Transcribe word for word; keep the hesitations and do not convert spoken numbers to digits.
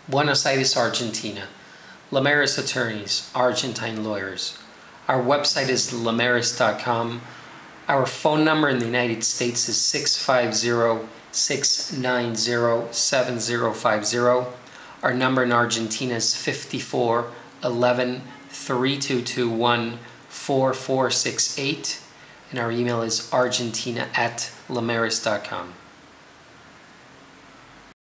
Buenos Aires, Argentina. Lamaris Attorneys, Argentine Lawyers. Our website is lamaris dot com. Our phone number in the United States is six five zero, six nine zero, seven zero five zero. Our number in Argentina is fifty-four eleven, three two two one, four four six eight. And our email is argentina at lamaris dot com.